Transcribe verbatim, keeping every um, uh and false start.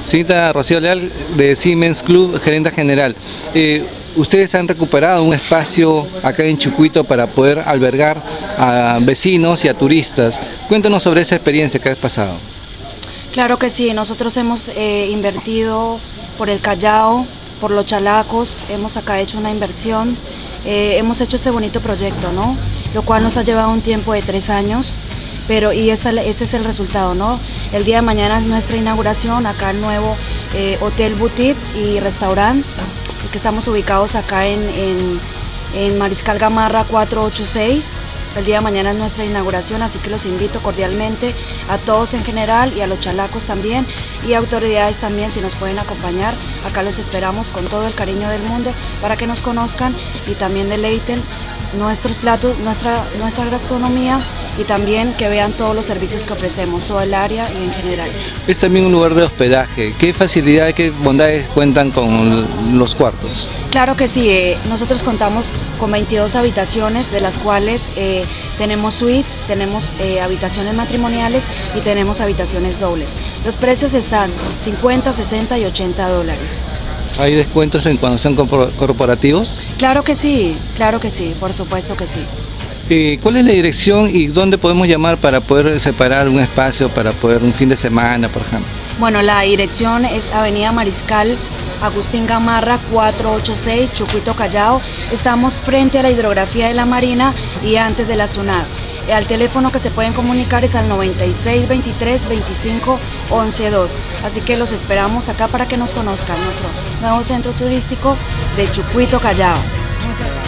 Señorita Rocío Leal, de Siemens Club, gerente general. Eh, ustedes han recuperado un espacio acá en Chucuito para poder albergar a vecinos y a turistas. Cuéntanos sobre esa experiencia que has pasado. Claro que sí, nosotros hemos eh, invertido por el Callao, por los Chalacos, hemos acá hecho una inversión, eh, hemos hecho este bonito proyecto, ¿no? Lo cual nos ha llevado un tiempo de tres años. Pero y esta, este es el resultado, ¿no? El día de mañana es nuestra inauguración, acá el nuevo eh, Hotel Boutique y Restaurante, que estamos ubicados acá en, en, en Mariscal Gamarra cuatrocientos ochenta y seis. El día de mañana es nuestra inauguración, así que los invito cordialmente a todos en general y a los chalacos también, y autoridades también, si nos pueden acompañar. Acá los esperamos con todo el cariño del mundo para que nos conozcan y también deleiten nuestros platos, nuestra, nuestra gastronomía, y también que vean todos los servicios que ofrecemos, todo el área y en general. Es también un lugar de hospedaje. ¿Qué facilidades, qué bondades cuentan con los cuartos? Claro que sí, eh, nosotros contamos con veintidós habitaciones, de las cuales eh, tenemos suites, tenemos eh, habitaciones matrimoniales y tenemos habitaciones dobles. Los precios están cincuenta, sesenta y ochenta dólares. ¿Hay descuentos en cuando son corporativos? Claro que sí, claro que sí, por supuesto que sí. Eh, ¿Cuál es la dirección y dónde podemos llamar para poder separar un espacio para poder un fin de semana, por ejemplo? Bueno, la dirección es Avenida Mariscal Agustín Gamarra cuatrocientos ochenta y seis, Chucuito, Callao. Estamos frente a la hidrografía de la Marina y antes de la SUNAT. Al teléfono que se pueden comunicar es al noventa y seis, veintitrés, veinticinco, once, dos. Así que los esperamos acá para que nos conozcan, nuestro nuevo centro turístico de Chucuito, Callao.